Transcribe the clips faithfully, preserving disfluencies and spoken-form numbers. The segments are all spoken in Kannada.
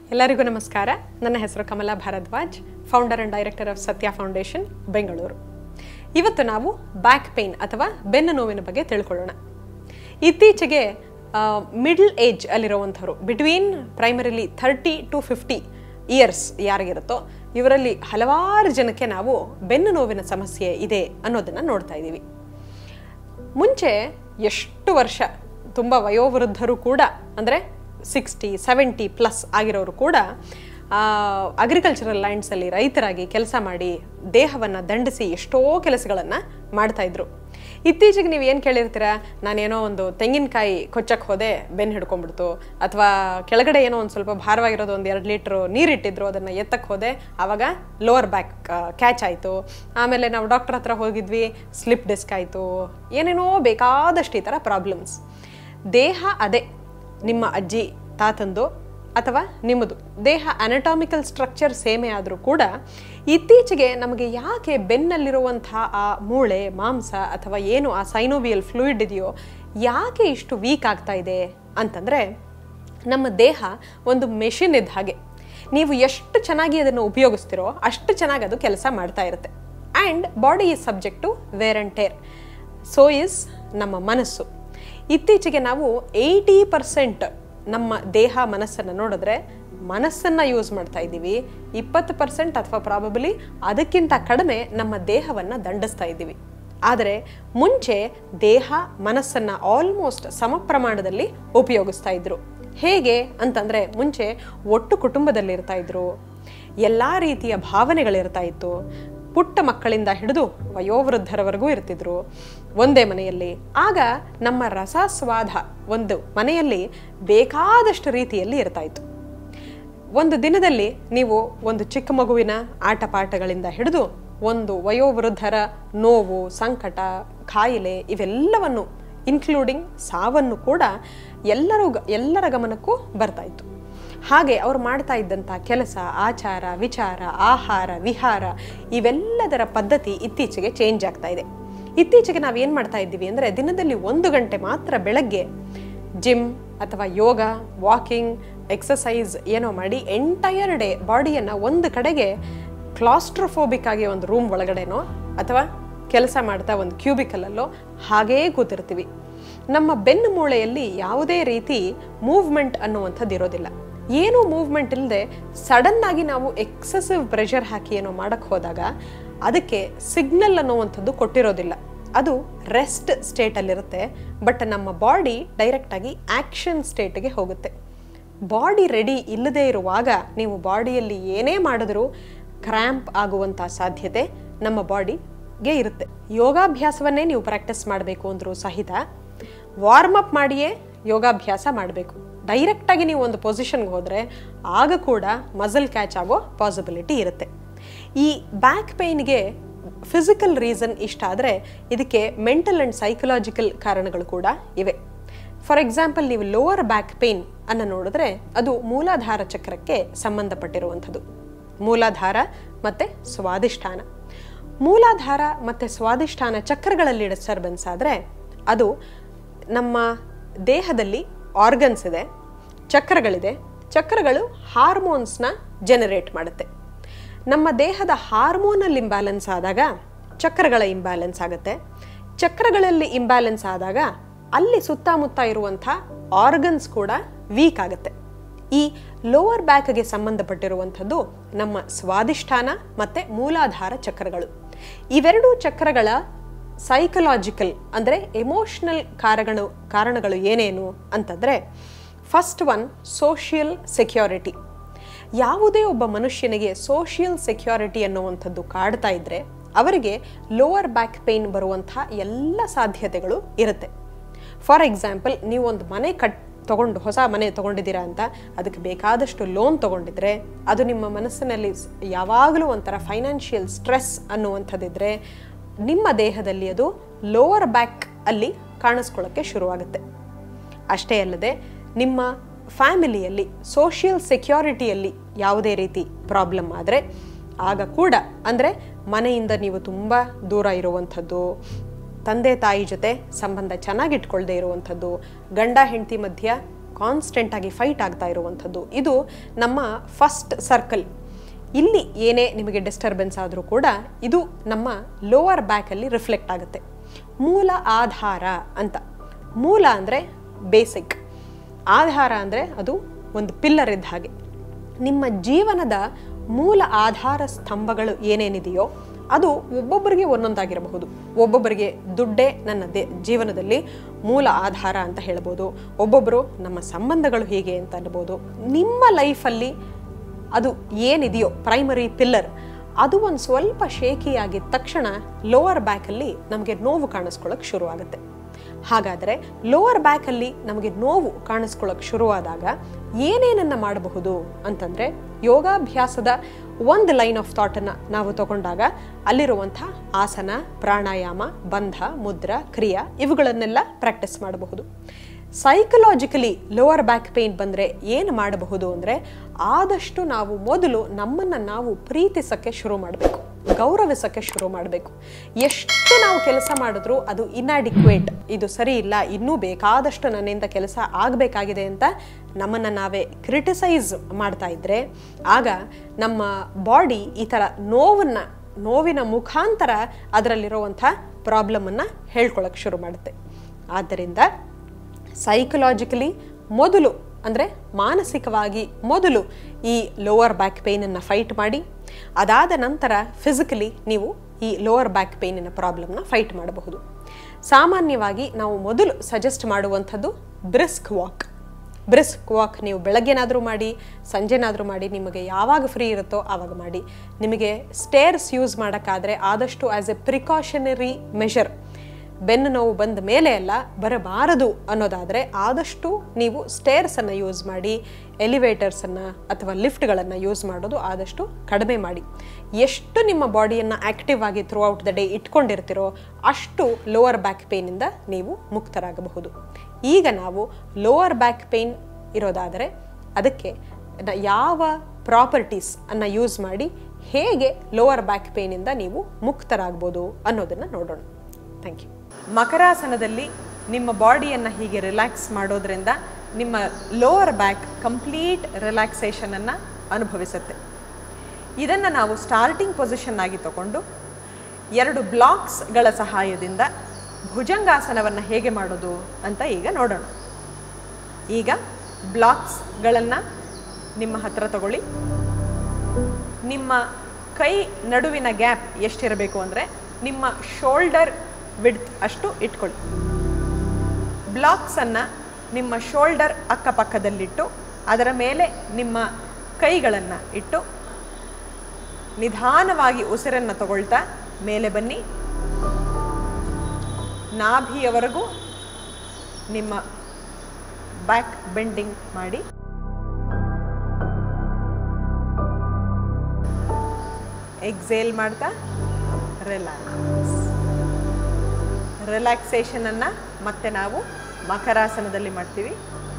ಎಲ್ಲರಿಗೂ ನಮಸ್ಕಾರ. ನನ್ನ ಹೆಸರು Kamala Bharadwaj, founder and director of Satya foundation, Bengaluru. ಇವತ್ತು ನಾವು ಬ್ಯಾಕ್ ಪೇನ್ ಅಥವಾ ಬೆನ್ನು ನೋವಿನ ಬಗ್ಗೆ ತಿಳ್ಕೊಳ್ಳೋಣ. ಇತ್ತೀಚೆಗೆ ಮಿಡ್ಲ್ ಏಜ್ ಅಲ್ಲಿರುವಂಥವ್ರು, between primarily thirty to fifty years ಯಾರಿಗಿರುತ್ತೋ ಇವರಲ್ಲಿ ಹಲವಾರು ಜನಕ್ಕೆ ನಾವು ಬೆನ್ನು ನೋವಿನ ಸಮಸ್ಯೆ ಇದೆ ಅನ್ನೋದನ್ನು ನೋಡ್ತಾ ಇದ್ದೀವಿ. ಮುಂಚೆ ಎಷ್ಟು ವರ್ಷ ತುಂಬ ವಯೋವೃದ್ಧರು ಕೂಡ, ಅಂದರೆ ಸಿಕ್ಸ್ಟಿ ಸೆವೆಂಟಿ ಪ್ಲಸ್ ಆಗಿರೋರು ಕೂಡ ಅಗ್ರಿಕಲ್ಚರಲ್ ಲ್ಯಾಂಡ್ಸಲ್ಲಿ ರೈತರಾಗಿ ಕೆಲಸ ಮಾಡಿ ದೇಹವನ್ನು ದಂಡಿಸಿ ಎಷ್ಟೋ ಕೆಲಸಗಳನ್ನು ಮಾಡ್ತಾಯಿದ್ರು. ಇತ್ತೀಚೆಗೆ ನೀವು ಏನು ಕೇಳಿರ್ತೀರಾ, ನಾನೇನೋ ಒಂದು ತೆಂಗಿನಕಾಯಿ ಕೊಚ್ಚಕ್ಕೆ ಹೋದೆ, ಬೆನ್ನು ಹಿಡ್ಕೊಂಡ್ಬಿಡ್ತು, ಅಥವಾ ಕೆಳಗಡೆ ಏನೋ ಒಂದು ಸ್ವಲ್ಪ ಭಾರವಾಗಿರೋದು ಒಂದು ಎರಡು ಲೀಟ್ರು ನೀರಿಟ್ಟಿದ್ರು, ಅದನ್ನು ಎತ್ತಕ್ಕೆ ಹೋದೆ, ಆವಾಗ ಲೋವರ್ ಬ್ಯಾಕ್ ಕ್ಯಾಚ್ ಆಯಿತು. ಆಮೇಲೆ ನಾವು ಡಾಕ್ಟರ್ ಹತ್ರ ಹೋಗಿದ್ವಿ, ಸ್ಲಿಪ್ ಡಿಸ್ಕ್ ಆಯಿತು, ಏನೇನೋ ಬೇಕಾದಷ್ಟು ಈ ಥರ ಪ್ರಾಬ್ಲಮ್ಸ್. ದೇಹ ಅದೇ ನಿಮ್ಮ ಅಜ್ಜಿ ತಾತಂದು ಅಥವಾ ನಿಮ್ಮದು ದೇಹ ಅನಟಾಮಿಕಲ್ ಸ್ಟ್ರಕ್ಚರ್ ಸೇಮೆ ಆದರೂ ಕೂಡ ಇತ್ತೀಚೆಗೆ ನಮಗೆ ಯಾಕೆ ಬೆನ್ನಲ್ಲಿರುವಂಥ ಆ ಮೂಳೆ ಮಾಂಸ ಅಥವಾ ಏನು ಆ ಸೈನೋವಿಯಲ್ ಫ್ಲೂಯಿಡ್ ಇದೆಯೋ ಯಾಕೆ ಇಷ್ಟು ವೀಕ್ ಆಗ್ತಾ ಇದೆ ಅಂತಂದರೆ, ನಮ್ಮ ದೇಹ ಒಂದು ಮೆಷಿನ್ ಇದ್ದ ಹಾಗೆ. ನೀವು ಎಷ್ಟು ಚೆನ್ನಾಗಿ ಅದನ್ನು ಉಪಯೋಗಿಸ್ತಿರೋ ಅಷ್ಟು ಚೆನ್ನಾಗಿ ಅದು ಕೆಲಸ ಮಾಡ್ತಾ ಇರುತ್ತೆ. And body is subject to wear and tear. So is ನಮ್ಮ ಮನಸ್ಸು. ಇತ್ತೀಚೆಗೆ ನಾವು ಏಯ್ಟಿ ಪರ್ಸೆಂಟ್ ನಮ್ಮ ದೇಹ ಮನಸ್ಸನ್ನು ನೋಡಿದ್ರೆ ಮನಸ್ಸನ್ನು ಯೂಸ್ ಮಾಡ್ತಾ ಇದ್ದೀವಿ, ಇಪ್ಪತ್ತು ಪರ್ಸೆಂಟ್ ಅಥವಾ ಪ್ರಾಬಬಲಿ ಅದಕ್ಕಿಂತ ಕಡಿಮೆ ನಮ್ಮ ದೇಹವನ್ನು ದಂಡಿಸ್ತಾ ಇದ್ದೀವಿ. ಆದರೆ ಮುಂಚೆ ದೇಹ ಮನಸ್ಸನ್ನು ಆಲ್ಮೋಸ್ಟ್ ಸಮ ಪ್ರಮಾಣದಲ್ಲಿ ಉಪಯೋಗಿಸ್ತಾ ಇದ್ರು. ಹೇಗೆ ಅಂತಂದರೆ, ಮುಂಚೆ ಒಟ್ಟು ಕುಟುಂಬದಲ್ಲಿರ್ತಾ ಇದ್ರು, ಎಲ್ಲ ರೀತಿಯ ಭಾವನೆಗಳಿರ್ತಾ ಇತ್ತು. ಪುಟ್ಟ ಮಕ್ಕಳಿಂದ ಹಿಡಿದು ವಯೋವೃದ್ಧರವರೆಗೂ ಇರ್ತಿದ್ರು ಒಂದೇ ಮನೆಯಲ್ಲಿ. ಆಗ ನಮ್ಮ ರಸಸ್ವಾದ ಒಂದು ಮನೆಯಲ್ಲಿ ಬೇಕಾದಷ್ಟು ರೀತಿಯಲ್ಲಿ ಇರ್ತಾ ಇತ್ತು. ಒಂದು ದಿನದಲ್ಲಿ ನೀವು ಒಂದು ಚಿಕ್ಕ ಮಗುವಿನ ಆಟ ಪಾಠಗಳಿಂದ ಹಿಡಿದು ಒಂದು ವಯೋವೃದ್ಧರ ನೋವು, ಸಂಕಟ, ಕಾಯಿಲೆ ಇವೆಲ್ಲವನ್ನು ಇನ್ಕ್ಲೂಡಿಂಗ್ ಸಾವನ್ನು ಕೂಡ ಎಲ್ಲರೂ ಎಲ್ಲರ ಗಮನಕ್ಕೂ ಬರ್ತಾ ಇತ್ತು. ಹಾಗೆ ಅವ್ರು ಮಾಡ್ತಾ ಇದ್ದಂಥ ಕೆಲಸ, ಆಚಾರ, ವಿಚಾರ, ಆಹಾರ, ವಿಹಾರ ಇವೆಲ್ಲದರ ಪದ್ಧತಿ ಇತ್ತೀಚೆಗೆ ಚೇಂಜ್ ಆಗ್ತಾ ಇದೆ. ಇತ್ತೀಚೆಗೆ ನಾವೇನು ಮಾಡ್ತಾ ಇದ್ದೀವಿ ಅಂದರೆ, ದಿನದಲ್ಲಿ ಒಂದು ಗಂಟೆ ಮಾತ್ರ ಬೆಳಗ್ಗೆ ಜಿಮ್ ಅಥವಾ ಯೋಗ, ವಾಕಿಂಗ್, ಎಕ್ಸಸೈಸ್ ಏನೋ ಮಾಡಿ ಎಂಟೈರ್ ಡೇ ಬಾಡಿಯನ್ನು ಒಂದು ಕಡೆಗೆ ಕ್ಲಾಸ್ಟ್ರೋಫೋಬಿಕ್ ಆಗಿ ಒಂದು ರೂಮ್ ಒಳಗಡೆನೋ ಅಥವಾ ಕೆಲಸ ಮಾಡ್ತಾ ಒಂದು ಕ್ಯೂಬಿಕಲಲ್ಲೋ ಹಾಗೇ ಕೂತಿರ್ತೀವಿ. ನಮ್ಮ ಬೆನ್ನು ಮೂಳೆಯಲ್ಲಿ ಯಾವುದೇ ರೀತಿ ಮೂವ್ಮೆಂಟ್ ಅನ್ನುವಂಥದ್ದು ಇರೋದಿಲ್ಲ. ಏನೂ ಮೂವ್ಮೆಂಟ್ ಇಲ್ಲದೆ ಸಡನ್ ಆಗಿ ನಾವು ಎಕ್ಸೆಸಿವ್ ಪ್ರೆಷರ್ ಹಾಕಿ ಏನೋ ಮಾಡಕ್ಕೆ ಹೋದಾಗ ಅದಕ್ಕೆ ಸಿಗ್ನಲ್ ಅನ್ನುವಂಥದ್ದು ಕೊಟ್ಟಿರೋದಿಲ್ಲ. ಅದು ರೆಸ್ಟ್ ಸ್ಟೇಟಲ್ಲಿರುತ್ತೆ. ಬಟ್ ನಮ್ಮ ಬಾಡಿ ಡೈರೆಕ್ಟಾಗಿ ಆ್ಯಕ್ಷನ್ ಸ್ಟೇಟ್ಗೆ ಹೋಗುತ್ತೆ. ಬಾಡಿ ರೆಡಿ ಇಲ್ಲದೆ ಇರುವಾಗ ನೀವು ಬಾಡಿಯಲ್ಲಿ ಏನೇ ಮಾಡಿದ್ರೂ ಕ್ರ್ಯಾಂಪ್ ಆಗುವಂಥ ಸಾಧ್ಯತೆ ನಮ್ಮ ಬಾಡಿಗೆ ಇರುತ್ತೆ. ಯೋಗಾಭ್ಯಾಸವನ್ನೇ ನೀವು ಪ್ರಾಕ್ಟೀಸ್ ಮಾಡಬೇಕು ಅಂದರೂ ಸಹಿತ ವಾರ್ಮಪ್ ಮಾಡಿಯೇ ಯೋಗಾಭ್ಯಾಸ ಮಾಡಬೇಕು. ಡೈರೆಕ್ಟಾಗಿ ನೀವು ಒಂದು ಪೊಸಿಷನ್ಗೆ ಹೋದರೆ ಆಗ ಕೂಡ ಮಸಲ್ ಕ್ಯಾಚ್ ಆಗೋ ಪಾಸಿಬಿಲಿಟಿ ಇರುತ್ತೆ. ಈ ಬ್ಯಾಕ್ ಪೇಯ್ನ್ಗೆ ಫಿಸಿಕಲ್ ರೀಸನ್ ಇಷ್ಟ ಆದರೆ ಇದಕ್ಕೆ ಮೆಂಟಲ್ ಆ್ಯಂಡ್ ಸೈಕಲಾಜಿಕಲ್ ಕಾರಣಗಳು ಕೂಡ ಇವೆ. ಫಾರ್ ಎಕ್ಸಾಂಪಲ್, ನೀವು ಲೋವರ್ ಬ್ಯಾಕ್ ಪೇಯ್ನ್ ಅನ್ನು ನೋಡಿದ್ರೆ ಅದು ಮೂಲಾಧಾರ ಚಕ್ರಕ್ಕೆ ಸಂಬಂಧಪಟ್ಟಿರುವಂಥದ್ದು. ಮೂಲಾಧಾರ ಮತ್ತು ಸ್ವಾದಿಷ್ಠಾನ. ಮೂಲಾಧಾರ ಮತ್ತು ಸ್ವಾದಿಷ್ಠಾನ ಚಕ್ರಗಳಲ್ಲಿ ಡಿಸ್ಟರ್ಬೆನ್ಸ್ ಆದರೆ ಅದು ನಮ್ಮ ದೇಹದಲ್ಲಿ ಆರ್ಗನ್ಸ್ ಇದೆ, ಚಕ್ರಗಳಿದೆ. ಚಕ್ರಗಳು ಹಾರ್ಮೋನ್ಸ್ನ ಜನರೇಟ್ ಮಾಡುತ್ತೆ. ನಮ್ಮ ದೇಹದ ಹಾರ್ಮೋನಲ್ ಇಂಬ್ಯಾಲೆನ್ಸ್ ಆದಾಗ ಚಕ್ರಗಳ ಇಂಬ್ಯಾಲೆನ್ಸ್ ಆಗುತ್ತೆ. ಚಕ್ರಗಳಲ್ಲಿ ಇಂಬ್ಯಾಲೆನ್ಸ್ ಆದಾಗ ಅಲ್ಲಿ ಸುತ್ತಮುತ್ತ ಇರುವಂಥ ಆರ್ಗನ್ಸ್ ಕೂಡ ವೀಕ್ ಆಗುತ್ತೆ. ಈ ಲೋವರ್ ಬ್ಯಾಕ್ಗೆ ಸಂಬಂಧಪಟ್ಟಿರುವಂಥದ್ದು ನಮ್ಮ ಸ್ವಾದಿಷ್ಠಾನ ಮತ್ತು ಮೂಲಾಧಾರ ಚಕ್ರಗಳು. ಇವೆರಡೂ ಚಕ್ರಗಳ ಸೈಕಲಾಜಿಕಲ್ ಅಂದರೆ ಎಮೋಷ್ನಲ್ ಕಾರಣಗಳು ಕಾರಣಗಳು ಏನೇನು ಅಂತಂದರೆ, ಫಸ್ಟ್ ಒನ್ ಸೋಷಿಯಲ್ ಸೆಕ್ಯೂರಿಟಿ. ಯಾವುದೇ ಒಬ್ಬ ಮನುಷ್ಯನಿಗೆ ಸೋಷಿಯಲ್ ಸೆಕ್ಯೂರಿಟಿ ಅನ್ನುವಂಥದ್ದು ಕಾಡ್ತಾ ಇದ್ದರೆ ಅವರಿಗೆ ಲೋವರ್ ಬ್ಯಾಕ್ ಪೇಯ್ನ್ ಬರುವಂಥ ಎಲ್ಲ ಸಾಧ್ಯತೆಗಳು ಇರುತ್ತೆ. ಫಾರ್ ಎಕ್ಸಾಂಪಲ್, ನೀವು ಒಂದು ಮನೆ ಕಟ್ ತೊಗೊಂಡು ಹೊಸ ಮನೆ ತೊಗೊಂಡಿದ್ದೀರಾ ಅಂತ ಅದಕ್ಕೆ ಬೇಕಾದಷ್ಟು ಲೋನ್ ತೊಗೊಂಡಿದ್ರೆ ಅದು ನಿಮ್ಮ ಮನಸ್ಸಿನಲ್ಲಿ ಯಾವಾಗಲೂ ಒಂಥರ ಫೈನಾನ್ಷಿಯಲ್ ಸ್ಟ್ರೆಸ್ ಅನ್ನುವಂಥದ್ದಿದ್ರೆ ನಿಮ್ಮ ದೇಹದಲ್ಲಿ ಅದು ಲೋವರ್ ಬ್ಯಾಕ್ ಅಲ್ಲಿ ಕಾಣಿಸ್ಕೊಳ್ಳೋಕ್ಕೆ ಶುರುವಾಗುತ್ತೆ. ಅಷ್ಟೇ ಅಲ್ಲದೆ ನಿಮ್ಮ ಫ್ಯಾಮಿಲಿಯಲ್ಲಿ ಸೋಷಿಯಲ್ ಸೆಕ್ಯೂರಿಟಿಯಲ್ಲಿ ಯಾವುದೇ ರೀತಿ ಪ್ರಾಬ್ಲಮ್ ಆದರೆ ಆಗ ಕೂಡ, ಅಂದರೆ ಮನೆಯಿಂದ ನೀವು ತುಂಬ ದೂರ ಇರುವಂಥದ್ದು, ತಂದೆ ತಾಯಿ ಜೊತೆ ಸಂಬಂಧ ಚೆನ್ನಾಗಿಟ್ಕೊಳ್ಳದೆ ಇರುವಂಥದ್ದು, ಗಂಡ ಹೆಂಡತಿ ಮಧ್ಯ ಕಾನ್ಸ್ಟೆಂಟಾಗಿ ಫೈಟ್ ಆಗ್ತಾ ಇರುವಂಥದ್ದು. ಇದು ನಮ್ಮ ಫಸ್ಟ್ ಸರ್ಕಲ್. ಇಲ್ಲಿ ಏನೇ ನಿಮಗೆ ಡಿಸ್ಟರ್ಬೆನ್ಸ್ ಆದರೂ ಕೂಡ ಇದು ನಮ್ಮ ಲೋವರ್ ಬ್ಯಾಕಲ್ಲಿ ರಿಫ್ಲೆಕ್ಟ್ ಆಗುತ್ತೆ. ಮೂಲ ಆಧಾರ ಅಂತ. ಮೂಲ ಅಂದರೆ ಬೇಸಿಕ್, ಆಧಾರ ಅಂದರೆ ಅದು ಒಂದು ಪಿಲ್ಲರ್ ಇದ್ದ ಹಾಗೆ. ನಿಮ್ಮ ಜೀವನದ ಮೂಲ ಆಧಾರ ಸ್ತಂಭಗಳು ಏನೇನಿದೆಯೋ ಅದು ಒಬ್ಬೊಬ್ಬರಿಗೆ ಒಂದೊಂದಾಗಿರಬಹುದು. ಒಬ್ಬೊಬ್ಬರಿಗೆ ದುಡ್ಡೇ ನನ್ನ ದೇ ಜೀವನದಲ್ಲಿ ಮೂಲ ಆಧಾರ ಅಂತ ಹೇಳ್ಬೋದು. ಒಬ್ಬೊಬ್ಬರು ನಮ್ಮ ಸಂಬಂಧಗಳು ಹೀಗೆ ಅಂತ ಅನ್ಬೋದು. ನಿಮ್ಮ ಲೈಫಲ್ಲಿ ಅದು ಏನಿದೆಯೋ ಪ್ರೈಮರಿ ಪಿಲ್ಲರ್ ಅದು ಒಂದು ಸ್ವಲ್ಪ ಶೇಕಿಯಾಗಿದ್ದ ತಕ್ಷಣ ಲೋವರ್ ಬ್ಯಾಕಲ್ಲಿ ನಮಗೆ ನೋವು ಕಾಣಿಸ್ಕೊಳ್ಳೋಕೆ ಶುರುವಾಗುತ್ತೆ. ಹಾಗಾದರೆ ಲೋವರ್ ಬ್ಯಾಕಲ್ಲಿ ನಮಗೆ ನೋವು ಕಾಣಿಸ್ಕೊಳ್ಳೋಕೆ ಶುರುವಾದಾಗ ಏನೇನನ್ನು ಮಾಡಬಹುದು ಅಂತಂದರೆ, ಯೋಗಾಭ್ಯಾಸದ ಒಂದು ಲೈನ್ ಆಫ್ ಥಾಟನ್ನು ನಾವು ತಗೊಂಡಾಗ ಅಲ್ಲಿರುವಂಥ ಆಸನ, ಪ್ರಾಣಾಯಾಮ, ಬಂಧ, ಮುದ್ರಾ, ಕ್ರಿಯಾ ಇವುಗಳನ್ನೆಲ್ಲ ಪ್ರಾಕ್ಟೀಸ್ ಮಾಡಬಹುದು. ಸೈಕಲಾಜಿಕಲಿ ಲೋವರ್ ಬ್ಯಾಕ್ ಪೇನ್ ಬಂದರೆ ಏನು ಮಾಡಬಹುದು ಅಂದರೆ, ಆದಷ್ಟು ನಾವು ಮೊದಲು ನಮ್ಮನ್ನು ನಾವು ಪ್ರೀತಿಸೋಕ್ಕೆ ಶುರು ಮಾಡಬೇಕು, ಗೌರವಿಸೋಕ್ಕೆ ಶುರು ಮಾಡಬೇಕು. ಎಷ್ಟು ನಾವು ಕೆಲಸ ಮಾಡಿದ್ರೂ ಅದು ಇನ್ಅಡಿಕ್ವೇಟ್, ಇದು ಸರಿ ಇಲ್ಲ, ಇನ್ನೂ ಬೇಕಾದಷ್ಟು ನನ್ನಿಂದ ಕೆಲಸ ಆಗಬೇಕಾಗಿದೆ ಅಂತ ನಮ್ಮನ್ನು ನಾವೇ ಕ್ರಿಟಿಸೈಸ್ ಮಾಡ್ತಾ ಇದ್ದರೆ ಆಗ ನಮ್ಮ ಬಾಡಿ ಈ ಥರ ನೋವನ್ನು ನೋವಿನ ಮುಖಾಂತರ ಅದರಲ್ಲಿರುವಂಥ ಪ್ರಾಬ್ಲಮನ್ನು ಹೇಳ್ಕೊಳ್ಳೋಕೆ ಶುರು ಮಾಡುತ್ತೆ. ಆದ್ದರಿಂದ ಸೈಕಲಾಜಿಕಲಿ ಮೊದಲು ಅಂದರೆ ಮಾನಸಿಕವಾಗಿ ಮೊದಲು ಈ ಲೋವರ್ ಬ್ಯಾಕ್ ಪೇನನ್ನು ಫೈಟ್ ಮಾಡಿ, ಅದಾದ ನಂತರ ಫಿಸಿಕಲಿ ನೀವು ಈ ಲೋವರ್ ಬ್ಯಾಕ್ ಪೇನಿನ ಪ್ರಾಬ್ಲಮ್ನ ಫೈಟ್ ಮಾಡಬಹುದು. ಸಾಮಾನ್ಯವಾಗಿ ನಾವು ಮೊದಲು ಸಜೆಸ್ಟ್ ಮಾಡುವಂಥದ್ದು ಬ್ರಿಸ್ಕ್ ವಾಕ್. ಬ್ರಿಸ್ಕ್ ವಾಕ್ ನೀವು ಬೆಳಗ್ಗೆನಾದರೂ ಮಾಡಿ, ಸಂಜೆನಾದರೂ ಮಾಡಿ, ನಿಮಗೆ ಯಾವಾಗ ಫ್ರೀ ಇರುತ್ತೋ ಆವಾಗ ಮಾಡಿ. ನಿಮಗೆ ಸ್ಟೇರ್ಸ್ ಯೂಸ್ ಮಾಡೋಕ್ಕಾದರೆ ಆದಷ್ಟು ಆ್ಯಸ್ ಎ ಪ್ರಿಕಾಷನರಿ ಮೆಷರ್, ಬೆನ್ನು ನೋವು ಬಂದ ಮೇಲೆ ಎಲ್ಲ ಬರಬಾರದು ಅನ್ನೋದಾದರೆ ಆದಷ್ಟು ನೀವು ಸ್ಟೇರ್ಸನ್ನು ಯೂಸ್ ಮಾಡಿ, ಎಲಿವೇಟರ್ಸನ್ನು ಅಥವಾ ಲಿಫ್ಟ್ಗಳನ್ನು ಯೂಸ್ ಮಾಡೋದು ಆದಷ್ಟು ಕಡಿಮೆ ಮಾಡಿ. ಎಷ್ಟು ನಿಮ್ಮ ಬಾಡಿಯನ್ನು ಆ್ಯಕ್ಟಿವ್ ಆಗಿ ಥ್ರೂ ಔಟ್ ದ ಡೇ ಇಟ್ಕೊಂಡಿರ್ತೀರೋ ಅಷ್ಟು ಲೋವರ್ ಬ್ಯಾಕ್ ಪೇನಿಂದ ನೀವು ಮುಕ್ತರಾಗಬಹುದು. ಈಗ ನಾವು ಲೋವರ್ ಬ್ಯಾಕ್ ಪೇನ್ ಇರೋದಾದರೆ ಅದಕ್ಕೆ ಯಾವ ಪ್ರಾಪರ್ಟೀಸ್ ಅನ್ನು ಯೂಸ್ ಮಾಡಿ ಹೇಗೆ ಲೋವರ್ ಬ್ಯಾಕ್ ಪೇನಿಂದ ನೀವು ಮುಕ್ತರಾಗ್ಬೋದು ಅನ್ನೋದನ್ನು ನೋಡೋಣ. Thank you. ಮಕರಾಸನದಲ್ಲಿ ನಿಮ್ಮ ಬಾಡಿಯನ್ನು ಹೀಗೆ ರಿಲ್ಯಾಕ್ಸ್ ಮಾಡೋದ್ರಿಂದ ನಿಮ್ಮ ಲೋವರ್ ಬ್ಯಾಕ್ ಕಂಪ್ಲೀಟ್ ರಿಲ್ಯಾಕ್ಸೇಷನನ್ನು ಅನುಭವಿಸುತ್ತೆ. ಇದನ್ನು ನಾವು ಸ್ಟಾರ್ಟಿಂಗ್ ಪೊಸಿಷನ್ ಆಗಿ ತಗೊಂಡು ಎರಡು ಬ್ಲಾಕ್ಸ್ಗಳ ಸಹಾಯದಿಂದ ಭುಜಂಗಾಸನವನ್ನು ಹೇಗೆ ಮಾಡೋದು ಅಂತ ಈಗ ನೋಡೋಣ. ಈಗ ಬ್ಲಾಕ್ಸ್ಗಳನ್ನು ನಿಮ್ಮ ಹತ್ರ ತಗೊಳ್ಳಿ. ನಿಮ್ಮ ಕೈ ನಡುವಿನ ಗ್ಯಾಪ್ ಎಷ್ಟಿರಬೇಕು ಅಂದರೆ ನಿಮ್ಮ ಶೋಲ್ಡರ್ ವಿಡ್ತ್ ಅಷ್ಟು ಇಟ್ಕೊಳ್ಳಿ. ಬ್ಲಾಕ್ಸನ್ನು ನಿಮ್ಮ ಶೋಲ್ಡರ್ ಅಕ್ಕಪಕ್ಕದಲ್ಲಿಟ್ಟು ಅದರ ಮೇಲೆ ನಿಮ್ಮ ಕೈಗಳನ್ನು ಇಟ್ಟು ನಿಧಾನವಾಗಿ ಉಸಿರನ್ನು ತಗೊಳ್ತಾ ಮೇಲೆ ಬನ್ನಿ. ನಾಭಿಯವರೆಗೂ ನಿಮ್ಮ ಬ್ಯಾಕ್ ಬೆಂಡಿಂಗ್ ಮಾಡಿ. ಎಕ್ಸೇಲ್ ಮಾಡ್ತಾ ರಿಲ್ಯಾಕ್ಸ್. ರಿಲ್ಯಾಕ್ಸೇಷನನ್ನು ಮತ್ತೆ ನಾವು ಮಕರಾಸನದಲ್ಲಿ ಮಾಡ್ತೀವಿ.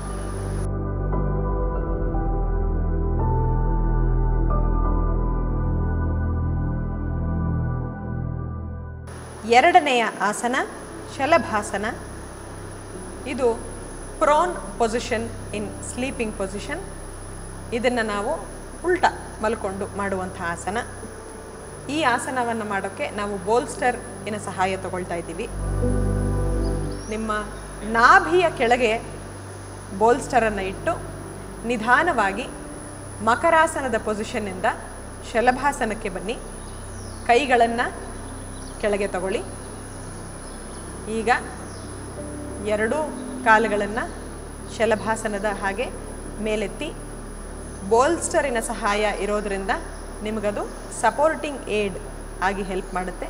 ಎರಡನೆಯ ಆಸನ ಶಲಭಾಸನ. ಇದು prone position in sleeping position. ಇದನ್ನು ನಾವು ಉಲ್ಟಾ ಮಲ್ಕೊಂಡು ಮಾಡುವಂಥ ಆಸನ. ಈ ಆಸನವನ್ನು ಮಾಡೋಕ್ಕೆ ನಾವು ಬೋಲ್ಸ್ಟರ್ ಇನ ಸಹಾಯ ತಗೊಳ್ತಾ ಇದ್ದೀವಿ. ನಿಮ್ಮ ನಾಭಿಯ ಕೆಳಗೆ ಬೋಲ್ಸ್ಟರನ್ನು ಇಟ್ಟು ನಿಧಾನವಾಗಿ ಮಕರಾಸನದ ಪೊಸಿಷನ್ನಿಂದ ಶಲಭಾಸನಕ್ಕೆ ಬನ್ನಿ. ಕೈಗಳನ್ನು ಕೆಳಗೆ ತಗೊಳ್ಳಿ. ಈಗ ಎರಡೂ ಕಾಲುಗಳನ್ನು ಶಲಭಾಸನದ ಹಾಗೆ ಮೇಲೆತ್ತಿ. ಬೋಲ್ಸ್ಟರಿನ ಸಹಾಯ ಇರೋದರಿಂದ ನಿಮಗದು ಸಪೋರ್ಟಿಂಗ್ ಏಡ್ ಆಗಿ ಹೆಲ್ಪ್ ಮಾಡುತ್ತೆ.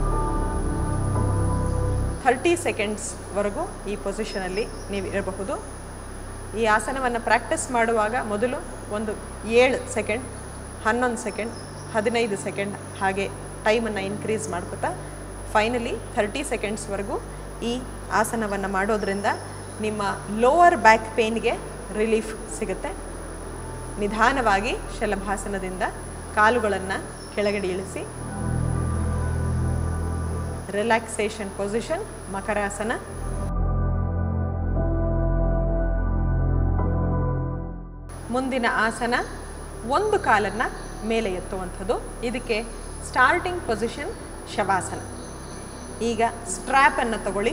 ಥರ್ಟಿ ಸೆಕೆಂಡ್ಸ್ವರೆಗೂ ಈ ಪೊಸಿಷನಲ್ಲಿ ನೀವು ಇರಬಹುದು. ಈ ಆಸನವನ್ನು ಪ್ರಾಕ್ಟೀಸ್ ಮಾಡುವಾಗ ಮೊದಲು ಒಂದು ಏಳು ಸೆಕೆಂಡ್, ಹನ್ನೊಂದು ಸೆಕೆಂಡ್, ಹದಿನೈದು ಸೆಕೆಂಡ್ ಹಾಗೆ ಟೈಮನ್ನು ಇನ್ಕ್ರೀಸ್ ಮಾಡ್ಕೋತಾ ಫೈನಲಿ ಥರ್ಟಿ ಸೆಕೆಂಡ್ಸ್ವರೆಗೂ ಈ ಆಸನವನ್ನು ಮಾಡೋದ್ರಿಂದ ನಿಮ್ಮ ಲೋವರ್ ಬ್ಯಾಕ್ ಪೇನ್ಗೆ ರಿಲೀಫ್ ಸಿಗುತ್ತೆ. ನಿಧಾನವಾಗಿ ಶಲಭಾಸನದಿಂದ ಕಾಲುಗಳನ್ನು ಕೆಳಗಡೆ ಇಳಿಸಿ. ರಿಲ್ಯಾಕ್ಸೇಷನ್ ಪೊಸಿಷನ್ ಮಕರಾಸನ. ಮುಂದಿನ ಆಸನ ಒಂದು ಕಾಲನ್ನು ಮೇಲೆ ಎತ್ತುವಂಥದ್ದು. ಇದಕ್ಕೆ ಸ್ಟಾರ್ಟಿಂಗ್ ಪೊಸಿಷನ್ ಶವಾಸನ. ಈಗ ಸ್ಟ್ರ್ಯಾಪನ್ನು ತಗೊಳ್ಳಿ.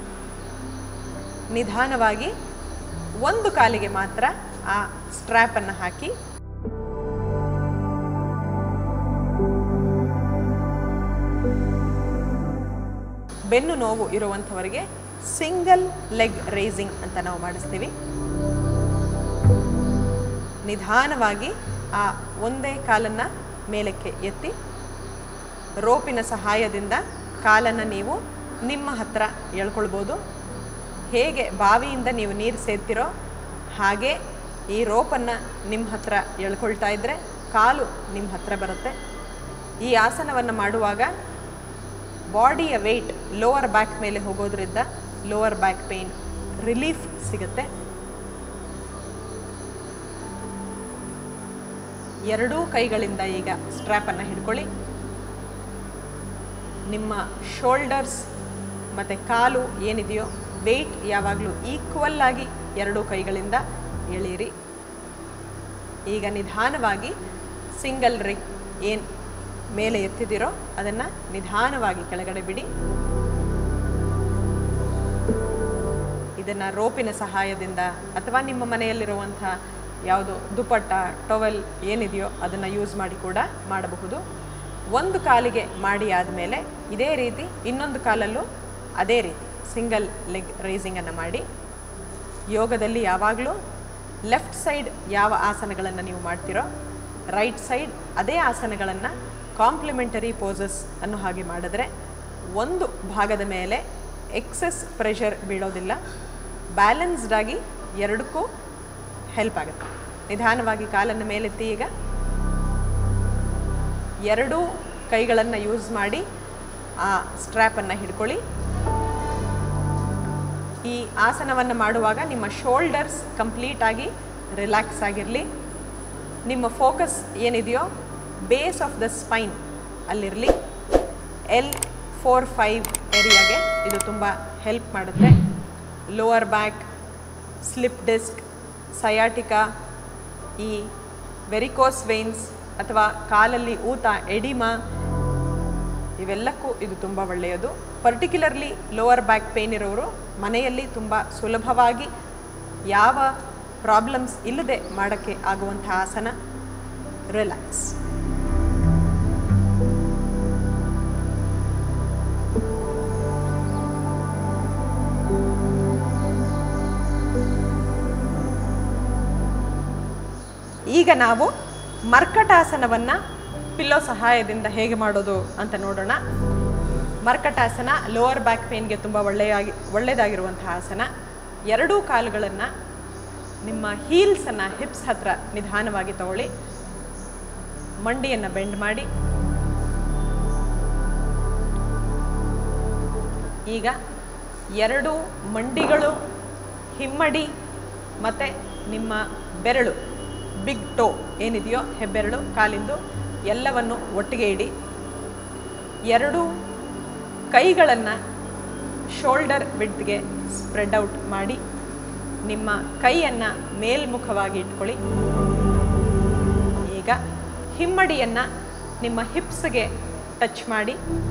ನಿಧಾನವಾಗಿ ಒಂದು ಕಾಲಿಗೆ ಮಾತ್ರ ಆ ಸ್ಟ್ರ್ಯಾಪನ್ನು ಹಾಕಿ ಬೆನ್ನು ನೋವು ಇರುವಂಥವರಿಗೆ ಸಿಂಗಲ್ ಲೆಗ್ ರೇಸಿಂಗ್ ಅಂತ ನಾವು ಮಾಡಿಸ್ತೀವಿ. ನಿಧಾನವಾಗಿ ಆ ಒಂದೇ ಕಾಲನ್ನು ಮೇಲಕ್ಕೆ ಎತ್ತಿ ರೋಪಿನ ಸಹಾಯದಿಂದ ಕಾಲನ್ನು ನೀವು ನಿಮ್ಮ ಹತ್ರ ಎಳ್ಕೊಳ್ಬೋದು. ಹೇಗೆ ಬಾವಿಯಿಂದ ನೀವು ನೀರು ಸೇದ್ತಿರೋ ಹಾಗೆ ಈ ರೋಪನ್ನು ನಿಮ್ಮ ಹತ್ರ ಎಳ್ಕೊಳ್ತಾ ಇದ್ದರೆ ಕಾಲು ನಿಮ್ಮ ಹತ್ರ ಬರುತ್ತೆ. ಈ ಆಸನವನ್ನು ಮಾಡುವಾಗ ಬಾಡಿಯ ವೆಯ್ಟ್ ಲೋವರ್ ಬ್ಯಾಕ್ ಮೇಲೆ ಹೋಗೋದ್ರಿಂದ ಲೋವರ್ ಬ್ಯಾಕ್ ಪೇಯ್ನ್ ರಿಲೀಫ್ ಸಿಗುತ್ತೆ. ಎರಡೂ ಕೈಗಳಿಂದ ಈಗ ಸ್ಟ್ರ್ಯಾಪನ್ನು ಹಿಡ್ಕೊಳ್ಳಿ. ನಿಮ್ಮ ಶೋಲ್ಡರ್ಸ್ ಮತ್ತು ಕಾಲು ಏನಿದೆಯೋ ವೆಯ್ಟ್ ಯಾವಾಗಲೂ ಈಕ್ವಲ್ ಆಗಿ ಎರಡೂ ಕೈಗಳಿಂದ ಎಳೀರಿ. ಈಗ ನಿಧಾನವಾಗಿ ಸಿಂಗಲ್ ರಿಗ್ ಏನು ಮೇಲೆ ಎತ್ತಿದಿರೋ ಅದನ್ನು ನಿಧಾನವಾಗಿ ಕೆಳಗಡೆ ಬಿಡಿ. ಇದನ್ನು ರೋಪಿನ ಸಹಾಯದಿಂದ ಅಥವಾ ನಿಮ್ಮ ಮನೆಯಲ್ಲಿರುವಂಥ ಯಾವುದು ದುಪಟ್ಟ ಟವೆಲ್ ಏನಿದೆಯೋ ಅದನ್ನು ಯೂಸ್ ಮಾಡಿ ಕೂಡ ಮಾಡಬಹುದು. ಒಂದು ಕಾಲಿಗೆ ಮಾಡಿ ಆದಮೇಲೆ ಇದೇ ರೀತಿ ಇನ್ನೊಂದು ಕಾಲಲ್ಲೂ ಅದೇ ರೀತಿ ಸಿಂಗಲ್ ಲೆಗ್ ರೈಸಿಂಗನ್ನು ಮಾಡಿ. ಯೋಗದಲ್ಲಿ ಯಾವಾಗಲೂ ಲೆಫ್ಟ್ ಸೈಡ್ ಯಾವ ಆಸನಗಳನ್ನು ನೀವು ಮಾಡ್ತೀರೋ ರೈಟ್ ಸೈಡ್ ಅದೇ ಆಸನಗಳನ್ನು ಕಾಂಪ್ಲಿಮೆಂಟರಿ ಪೋಸಸ್ ಅನ್ನೋ ಹಾಗೆ ಮಾಡಿದ್ರೆ ಒಂದು ಭಾಗದ ಮೇಲೆ ಎಕ್ಸೆಸ್ ಪ್ರೆಷರ್ ಬೀಳೋದಿಲ್ಲ. ಬ್ಯಾಲೆನ್ಸ್ಡಾಗಿ ಎರಡಕ್ಕೂ ಹೆಲ್ಪ್ ಆಗುತ್ತೆ. ನಿಧಾನವಾಗಿ ಕಾಲನ್ನು ಮೇಲೆತ್ತಿ. ಈಗ ಎರಡೂ ಕೈಗಳನ್ನು ಯೂಸ್ ಮಾಡಿ ಆ ಸ್ಟ್ರ್ಯಾಪನ್ನು ಹಿಡ್ಕೊಳ್ಳಿ. ಈ ಆಸನವನ್ನು ಮಾಡುವಾಗ ನಿಮ್ಮ ಶೋಲ್ಡರ್ಸ್ ಕಂಪ್ಲೀಟಾಗಿ ರಿಲ್ಯಾಕ್ಸ್ ಆಗಿರಲಿ. ನಿಮ್ಮ ಫೋಕಸ್ ಏನಿದೆಯೋ ಬೇಸ್ ಆಫ್ ದ ಸ್ಪೈನ್ ಅಲ್ಲಿರಲಿ. ಎಲ್ ಫೋರ್ ಫೈವ್ ಏರಿಯಾಗೆ ಇದು ತುಂಬ ಹೆಲ್ಪ್ ಮಾಡುತ್ತೆ. Lower back, slip disc, sciatica, ಈ ವೆರಿಕೋಸ್ ವೇನ್ಸ್ ಅಥವಾ ಕಾಲಲ್ಲಿ ಊತ ಎಡಿಮಾ ಇವೆಲ್ಲಕ್ಕೂ ಇದು ತುಂಬ ಒಳ್ಳೆಯದು. ಪರ್ಟಿಕ್ಯುಲರ್ಲಿ ಲೋವರ್ ಬ್ಯಾಕ್ ಪೇನ್ ಇರೋರು ಮನೆಯಲ್ಲಿ ತುಂಬ ಸುಲಭವಾಗಿ ಯಾವ ಪ್ರಾಬ್ಲಮ್ಸ್ ಇಲ್ಲದೆ ಮಾಡೋಕ್ಕೆ ಆಗುವಂಥ ಆಸನ ರಿಲ್ಯಾಕ್ಸ್. ಈಗ ನಾವು ಮರ್ಕಟಾಸನವನ್ನು ಪಿಲ್ಲೋ ಸಹಾಯದಿಂದ ಹೇಗೆ ಮಾಡೋದು ಅಂತ ನೋಡೋಣ. ಮರ್ಕಟಾಸನ ಲೋವರ್ ಬ್ಯಾಕ್ ಪೇನ್ಗೆ ತುಂಬ ಒಳ್ಳೆಯಾಗಿ ಒಳ್ಳೆಯದಾಗಿರುವಂತಹ ಆಸನ. ಎರಡೂ ಕಾಲುಗಳನ್ನು ನಿಮ್ಮ ಹೀಲ್ಸನ್ನು ಹಿಪ್ಸ್ ಹತ್ರ ನಿಧಾನವಾಗಿ ತಗೊಳ್ಳಿ. ಮಂಡಿಯನ್ನು ಬೆಂಡ್ ಮಾಡಿ. ಈಗ ಎರಡು ಮಂಡಿಗಳು, ಹಿಮ್ಮಡಿ ಮತ್ತು ನಿಮ್ಮ ಬೆರಳು ಬಿಗ್ ಟೋ ಏನಿದೆಯೋ ಹೆಬ್ಬೆರಳು ಕಾಲಿಂದು ಎಲ್ಲವನ್ನು ಒಟ್ಟಿಗೆ ಇಡಿ. ಎರಡು ಕೈಗಳನ್ನು ಶೋಲ್ಡರ್ ವಿಡ್ತ್ಗೆ ಸ್ಪ್ರೆಡ್ ಔಟ್ ಮಾಡಿ ನಿಮ್ಮ ಕೈಯನ್ನು ಮೇಲ್ಮುಖವಾಗಿ ಇಟ್ಕೊಳ್ಳಿ. ಈಗ ಹಿಮ್ಮಡಿಯನ್ನು ನಿಮ್ಮ ಹಿಪ್ಸ್ಗೆ ಟಚ್ ಮಾಡಿ.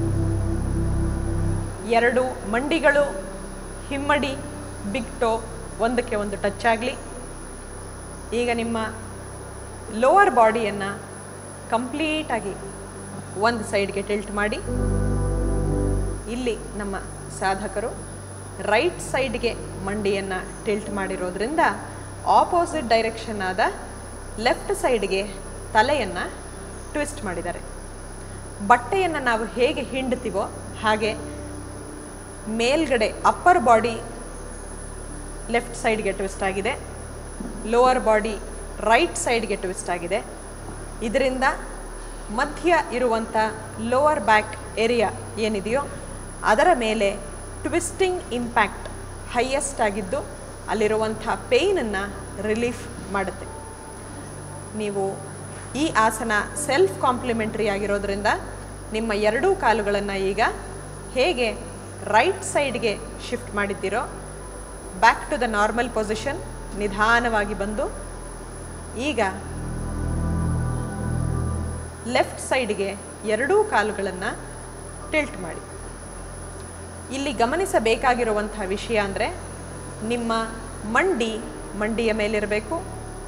ಎರಡು ಮಂಡಿಗಳು, ಹಿಮ್ಮಡಿ, ಬಿಗ್ ಟೋ ಒಂದಕ್ಕೆ ಒಂದು ಟಚ್ ಆಗಲಿ. ಈಗ ನಿಮ್ಮ ಲೋವರ್ ಬಾಡಿಯನ್ನು ಕಂಪ್ಲೀಟಾಗಿ ಒಂದು ಸೈಡ್ಗೆ ಟಿಲ್ಟ್ ಮಾಡಿ. ಇಲ್ಲಿ ನಮ್ಮ ಸಾಧಕರು ರೈಟ್ ಸೈಡ್ಗೆ ಮಂಡಿಯನ್ನು ಟಿಲ್ಟ್ ಮಾಡಿರೋದ್ರಿಂದ ಆಪೋಸಿಟ್ ಡೈರೆಕ್ಷನ್ ಆದ ಲೆಫ್ಟ್ ಸೈಡ್ಗೆ ತಲೆಯನ್ನು ಟ್ವಿಸ್ಟ್ ಮಾಡಿದ್ದಾರೆ. ಬಟ್ಟೆಯನ್ನು ನಾವು ಹೇಗೆ ಹಿಂಡ್ತೀವೋ ಹಾಗೆ ಮೇಲ್ಗಡೆ ಅಪ್ಪರ್ ಬಾಡಿ ಲೆಫ್ಟ್ ಸೈಡ್ಗೆ ಟ್ವಿಸ್ಟ್ ಆಗಿದೆ, ಲೋವರ್ ಬಾಡಿ ರೈಟ್ ಸೈಡ್ಗೆ ಟ್ವಿಸ್ಟ್ ಆಗಿದೆ. ಇದರಿಂದ ಮಧ್ಯ ಇರುವಂಥ ಲೋವರ್ ಬ್ಯಾಕ್ ಏರಿಯಾ ಏನಿದೆಯೋ ಅದರ ಮೇಲೆ ಟ್ವಿಸ್ಟಿಂಗ್ ಇಂಪ್ಯಾಕ್ಟ್ ಹೈಯೆಸ್ಟ್ ಆಗಿದ್ದು ಅಲ್ಲಿರುವಂಥ ಪೇಯ್ನನ್ನು ರಿಲೀಫ್ ಮಾಡುತ್ತೆ. ನೀವು ಈ ಆಸನ ಸೆಲ್ಫ್ ಕಾಂಪ್ಲಿಮೆಂಟ್ರಿ ಆಗಿರೋದ್ರಿಂದ ನಿಮ್ಮ ಎರಡೂ ಕಾಲುಗಳನ್ನು ಈಗ ಹೇಗೆ ರೈಟ್ ಸೈಡ್ಗೆ ಶಿಫ್ಟ್ ಮಾಡಿದ್ದೀರೋ back to the normal position ನಿಧಾನವಾಗಿ ಬಂದು ಈಗ ಲೆಫ್ಟ್ ಸೈಡ್ಗೆ ಎರಡೂ ಕಾಲುಗಳನ್ನು ಟಿಲ್ಟ್ ಮಾಡಿ. ಇಲ್ಲಿ ಗಮನಿಸಬೇಕಾಗಿರುವಂಥ ವಿಷಯ ಅಂದರೆ ನಿಮ್ಮ ಮಂಡಿ ಮಂಡಿಯ ಮೇಲಿರಬೇಕು,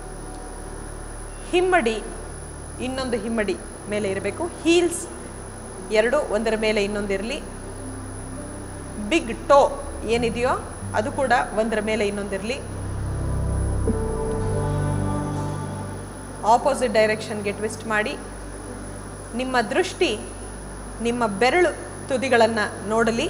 ಹಿಮ್ಮಡಿ ಇನ್ನೊಂದು ಹಿಮ್ಮಡಿ ಮೇಲೆ ಇರಬೇಕು, ಹೀಲ್ಸ್ ಎರಡು ಒಂದರ ಮೇಲೆ ಇನ್ನೊಂದಿರಲಿ, ಬಿಗ್ ಟೋ ಏನಿದೆಯೋ ಅದು ಕೂಡ ಒಂದರ ಮೇಲೆ ಇನ್ನೊಂದಿರಲಿ, ಆಪೋಸಿಟ್ ಡೈರೆಕ್ಷನ್ಗೆ ಟ್ವಿಸ್ಟ್ ಮಾಡಿ. ನಿಮ್ಮ ದೃಷ್ಟಿ ನಿಮ್ಮ ಬೆರಳು ತುದಿಗಳನ್ನು ನೋಡಲಿ.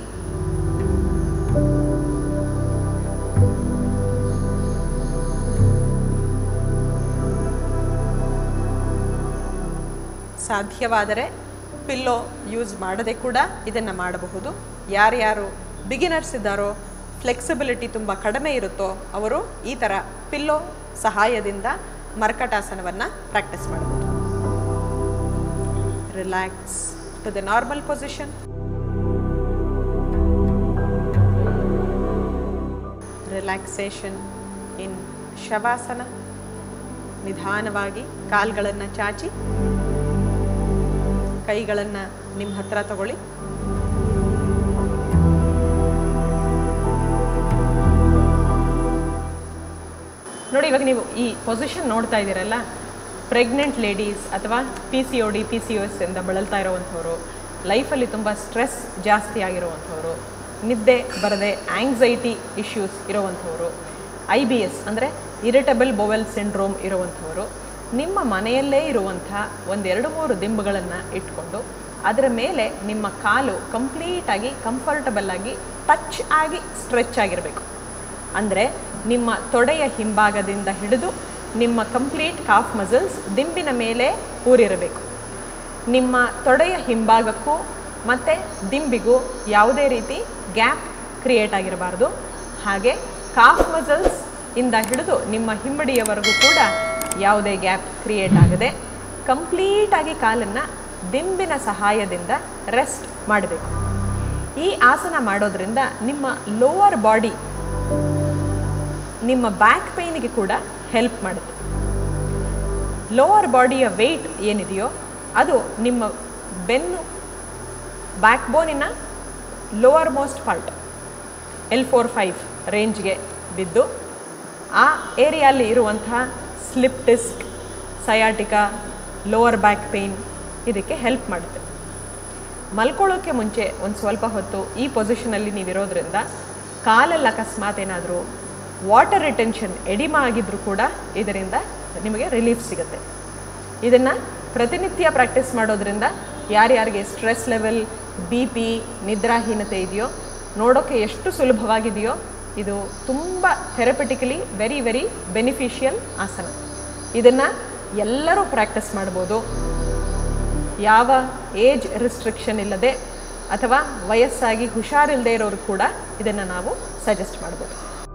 ಸಾಧ್ಯವಾದರೆ ಪಿಲ್ಲೋ ಯೂಸ್ ಮಾಡದೆ ಕೂಡ ಇದನ್ನು ಮಾಡಬಹುದು. ಯಾರ್ಯಾರು ಬಿಗಿನರ್ಸ್ ಇದ್ದಾರೋ, ಫ್ಲೆಕ್ಸಿಬಿಲಿಟಿ ತುಂಬ ಕಡಿಮೆ ಇರುತ್ತೋ ಅವರು ಈ ಥರ ಪಿಲ್ಲೋ ಸಹಾಯದಿಂದ ಮರ್ಕಟಾಸನವನ್ನು ಪ್ರಾಕ್ಟೀಸ್ ಮಾಡಬಹುದು. Relax to the normal position. Relaxation in ಶವಾಸನ. ನಿಧಾನವಾಗಿ ಕಾಲ್ಗಳನ್ನು ಚಾಚಿ ಕೈಗಳನ್ನು ನಿಮ್ಮ ಹತ್ರ ತಗೊಳ್ಳಿ. ನೋಡಿ, ಇವಾಗ ನೀವು ಈ ಪೊಸಿಷನ್ ನೋಡ್ತಾ ಇದ್ದೀರಲ್ಲ, ಪ್ರೆಗ್ನೆಂಟ್ ಲೇಡೀಸ್ ಅಥವಾ P C O D P C O S ಇಂದ ಬಳಲ್ತಾ ಇರುವಂಥವ್ರು, ಲೈಫಲ್ಲಿ ತುಂಬ ಸ್ಟ್ರೆಸ್ ಜಾಸ್ತಿ ಆಗಿರುವಂಥವ್ರು, ನಿದ್ದೆ ಬರದೆ ಆಂಗ್ಸೈಟಿ ಇಶ್ಯೂಸ್ ಇರುವಂಥವ್ರು, ಐ ಬಿ ಎಸ್ ಅಂದರೆ ಇರಿಟಬಲ್ ಬೊವೆಲ್ ಸಿಂಡ್ರೋಮ್ ಇರುವಂಥವರು, ನಿಮ್ಮ ಮನೆಯಲ್ಲೇ ಇರುವಂಥ ಒಂದೆರಡು ಮೂರು ದಿಂಬುಗಳನ್ನು ಇಟ್ಕೊಂಡು ಅದರ ಮೇಲೆ ನಿಮ್ಮ ಕಾಲು ಕಂಪ್ಲೀಟಾಗಿ ಕಂಫರ್ಟಬಲ್ ಆಗಿ ಟಚ್ ಆಗಿ ಸ್ಟ್ರೆಚ್ ಆಗಿರಬೇಕು. ಅಂದರೆ ನಿಮ್ಮ ತೊಡೆಯ ಹಿಂಭಾಗದಿಂದ ಹಿಡಿದು ನಿಮ್ಮ ಕಂಪ್ಲೀಟ್ ಕಾಫ್ ಮಸಲ್ಸ್ ದಿಂಬಿನ ಮೇಲೆ ಊರಿರಬೇಕು. ನಿಮ್ಮ ತೊಡೆಯ ಹಿಂಭಾಗಕ್ಕೂ ಮತ್ತು ದಿಂಬಿಗೂ ಯಾವುದೇ ರೀತಿ ಗ್ಯಾಪ್ ಕ್ರಿಯೇಟ್ ಆಗಿರಬಾರ್ದು. ಹಾಗೆ ಕಾಫ್ ಮಸಲ್ಸ್ ಇಂದ ಹಿಡಿದು ನಿಮ್ಮ ಹಿಮ್ಮಡಿಯವರೆಗೂ ಕೂಡ ಯಾವುದೇ ಗ್ಯಾಪ್ ಕ್ರಿಯೇಟ್ ಆಗದೆ ಕಂಪ್ಲೀಟಾಗಿ ಕಾಲನ್ನು ದಿಂಬಿನ ಸಹಾಯದಿಂದ ರೆಸ್ಟ್ ಮಾಡಬೇಕು. ಈ ಆಸನ ಮಾಡೋದ್ರಿಂದ ನಿಮ್ಮ ಲೋವರ್ ಬಾಡಿ, ನಿಮ್ಮ ಬ್ಯಾಕ್ ಪೇಯ್ನಿಗೆ ಕೂಡ ಹೆಲ್ಪ್ ಮಾಡುತ್ತೆ. ಲೋವರ್ ಬಾಡಿಯ ವೆಯ್ಟ್ ಏನಿದೆಯೋ ಅದು ನಿಮ್ಮ ಬೆನ್ನು, ಬ್ಯಾಕ್ ಬೋನಿನ lowermost part L four five ರೇಂಜ್ಗೆ ಬಿದ್ದು ಆ ಏರಿಯಲ್ಲಿ ಇರುವಂತಹ slip disc, sciatica, lower back pain ಇದಕ್ಕೆ ಹೆಲ್ಪ್ ಮಾಡುತ್ತೆ. ಮಲ್ಕೊಳ್ಳೋಕ್ಕೆ ಮುಂಚೆ ಒಂದು ಸ್ವಲ್ಪ ಹೊತ್ತು ಈ ಪೊಸಿಷನಲ್ಲಿ ನೀವಿರೋದ್ರಿಂದ ಕಾಲಲ್ಲಿ ಅಕಸ್ಮಾತ್ ಏನಾದರೂ ವಾಟರ್ ರಿಟೆನ್ಷನ್ ಎಡಿಮಾ ಆಗಿದ್ರೂ ಕೂಡ ಇದರಿಂದ ನಿಮಗೆ ರಿಲೀಫ್ ಸಿಗುತ್ತೆ. ಇದನ್ನು ಪ್ರತಿನಿತ್ಯ ಪ್ರಾಕ್ಟೀಸ್ ಮಾಡೋದ್ರಿಂದ ಯಾರ್ಯಾರಿಗೆ ಸ್ಟ್ರೆಸ್ ಲೆವೆಲ್, ಬಿ ಪಿ, ನಿದ್ರಾಹೀನತೆ ಇದೆಯೋ ನೋಡೋಕ್ಕೆ ಎಷ್ಟು ಸುಲಭವಾಗಿದೆಯೋ ಇದು ತುಂಬ ಥೆರಪಿಟಿಕಲಿ ವೆರಿ ವೆರಿ ಬೆನಿಫಿಷಿಯಲ್ ಆಸನ. ಇದನ್ನು ಎಲ್ಲರೂ ಪ್ರಾಕ್ಟೀಸ್ ಮಾಡ್ಬೋದು. ಯಾವ ಏಜ್ ರಿಸ್ಟ್ರಿಕ್ಷನ್ ಇಲ್ಲದೆ ಅಥವಾ ವಯಸ್ಸಾಗಿ ಹುಷಾರಿಲ್ಲದೆ ಇರೋರು ಕೂಡ ಇದನ್ನು ನಾವು ಸಜೆಸ್ಟ್ ಮಾಡ್ಬೋದು.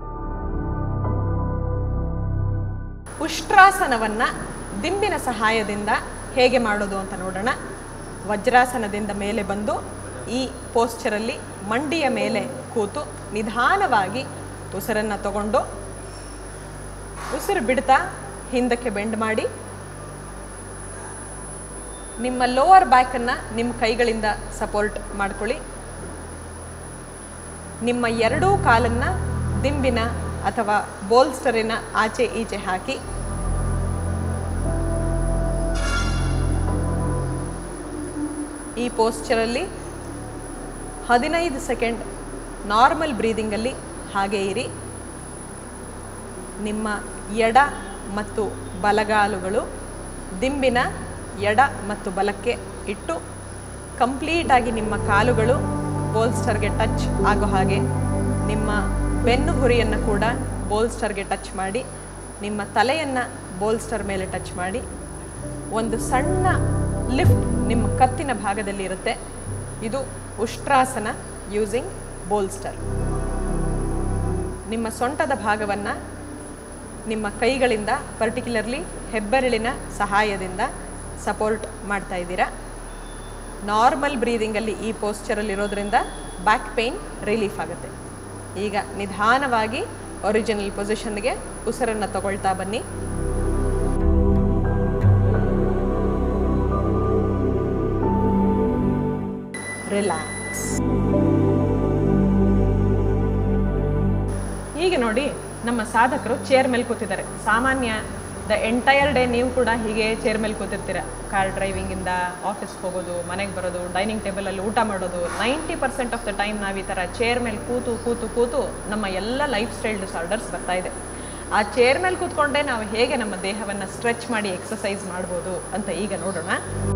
ಉಷ್ಟ್ರಾಸನವನ್ನು ದಿಂಬಿನ ಸಹಾಯದಿಂದ ಹೇಗೆ ಮಾಡೋದು ಅಂತ ನೋಡೋಣ. ವಜ್ರಾಸನದಿಂದ ಮೇಲೆ ಬಂದು ಈ ಪೋಸ್ಚರಲ್ಲಿ ಮಂಡಿಯ ಮೇಲೆ ಕೂತು ನಿಧಾನವಾಗಿ ಉಸಿರನ್ನು ತಗೊಂಡು ಉಸಿರು ಬಿಡ್ತಾ ಹಿಂದಕ್ಕೆ ಬೆಂಡ್ ಮಾಡಿ ನಿಮ್ಮ ಲೋವರ್ ಬ್ಯಾಕನ್ನು ನಿಮ್ಮ ಕೈಗಳಿಂದ ಸಪೋರ್ಟ್ ಮಾಡ್ಕೊಳ್ಳಿ. ನಿಮ್ಮ ಎರಡೂ ಕಾಲನ್ನು ದಿಂಬಿನ ಅಥವಾ ಬೋಲ್ಸ್ಟರಿನ ಆಚೆ ಈಚೆ ಹಾಕಿ ಈ ಪೋಸ್ಚರಲ್ಲಿ ಹದಿನೈದು ಸೆಕೆಂಡ್ ನಾರ್ಮಲ್ ಬ್ರೀದಿಂಗಲ್ಲಿ ಹಾಗೆ ಇರಿ. ನಿಮ್ಮ ಎಡ ಮತ್ತು ಬಲಗಾಲುಗಳು ದಿಂಬಿನ ಎಡ ಮತ್ತು ಬಲಕ್ಕೆ ಇಟ್ಟು ಕಂಪ್ಲೀಟಾಗಿ ನಿಮ್ಮ ಕಾಲುಗಳು ಬೋಲ್ಸ್ಟರ್ಗೆ ಟಚ್ ಆಗೋ ಹಾಗೆ ನಿಮ್ಮ ಬೆನ್ನು ಹುರಿಯನ್ನು ಕೂಡ ಬೋಲ್ಸ್ಟರ್ಗೆ ಟಚ್ ಮಾಡಿ ನಿಮ್ಮ ತಲೆಯನ್ನು ಬೋಲ್ಸ್ಟರ್ ಮೇಲೆ ಟಚ್ ಮಾಡಿ ಒಂದು ಸಣ್ಣ ಲಿಫ್ಟ್ ನಿಮ್ಮ ಕತ್ತಿನ ಭಾಗದಲ್ಲಿ ಇರುತ್ತೆ. ಇದು ಉಷ್ಟ್ರಾಸನ ಯೂಸಿಂಗ್ ಬೋಲ್ಸ್ಟರ್. ನಿಮ್ಮ ಸೊಂಟದ ಭಾಗವನ್ನು ನಿಮ್ಮ ಕೈಗಳಿಂದ ಪರ್ಟಿಕ್ಯುಲರ್ಲಿ ಹೆಬ್ಬೆರಳಿನ ಸಹಾಯದಿಂದ ಸಪೋರ್ಟ್ ಮಾಡ್ತಾ ಇದ್ದೀರಾ. ನಾರ್ಮಲ್ ಬ್ರೀದಿಂಗಲ್ಲಿ ಈ ಪೋಸ್ಚರಲ್ಲಿರೋದ್ರಿಂದ ಬ್ಯಾಕ್ ಪೇಯ್ನ್ ರಿಲೀಫ್ ಆಗುತ್ತೆ. ಈಗ ನಿಧಾನವಾಗಿ ಒರಿಜಿನಲ್ ಪೊಸಿಷನ್ಗೆ ಉಸಿರನ್ನು ತಗೊಳ್ತಾ ಬನ್ನಿ. ರಿಲ್ಯಾಕ್ಸ್. ಈಗ ನೋಡಿ, ನಮ್ಮ ಸಾಧಕರು ಚೇರ್ ಮೇಲೆ ಕೂತಿದ್ದಾರೆ. ಸಾಮಾನ್ಯ ದ ಎಂಟೈರ್ ಡೇ ನೀವು ಕೂಡ ಹೀಗೆ ಚೇರ್ ಮೇಲೆ ಕೂತಿರ್ತೀರ. ಕಾರ್ ಡ್ರೈವಿಂಗಿಂದ ಆಫೀಸ್ಗೆ ಹೋಗೋದು, ಮನೆಗೆ ಬರೋದು, ಡೈನಿಂಗ್ ಟೇಬಲಲ್ಲಿ ಊಟ ಮಾಡೋದು, ninety percent of the time ನಾವು ಈ ಥರ ಚೇರ್ ಮೇಲೆ ಕೂತು ಕೂತು ಕೂತು ನಮ್ಮ ಎಲ್ಲ ಲೈಫ್ ಸ್ಟೈಲ್ ಡಿಸಾರ್ಡರ್ಸ್ ಬರ್ತಾ ಇದೆ. ಆ ಚೇರ್ ಮೇಲೆ ಕೂತ್ಕೊಂಡೇ ನಾವು ಹೇಗೆ ನಮ್ಮ ದೇಹವನ್ನು ಸ್ಟ್ರೆಚ್ ಮಾಡಿ ಎಕ್ಸಸೈಸ್ ಮಾಡ್ಬೋದು ಅಂತ ಈಗ ನೋಡೋಣ.